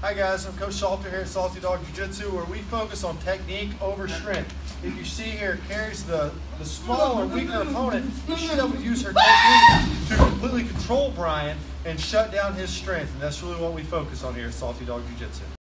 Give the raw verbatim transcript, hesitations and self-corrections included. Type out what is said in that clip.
Hi guys, I'm Coach Salter here at Salty Dog Jiu-Jitsu, where we focus on technique over strength. If you see here, carries the, the smaller, weaker opponent, she should be able to use her technique to completely control Brian and shut down his strength. And that's really what we focus on here at Salty Dog Jiu-Jitsu.